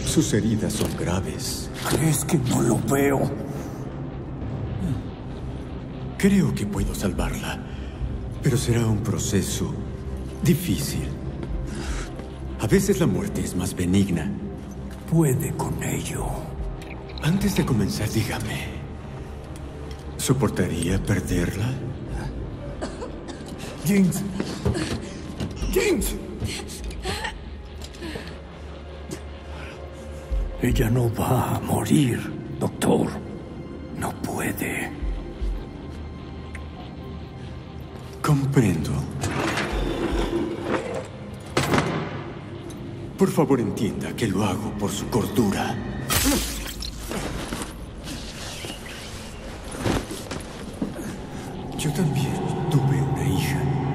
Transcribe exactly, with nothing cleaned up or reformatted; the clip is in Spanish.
Sus heridas son graves. ¿Crees que no lo veo? Creo que puedo salvarla, pero será un proceso difícil. A veces la muerte es más benigna. Puede con ello. Antes de comenzar, dígame, ¿soportaría perderla? Jinx. Jinx. Ella no va a morir, doctor. No puede. Comprendo. Por favor, entienda que lo hago por su cordura. Yo también tuve una hija.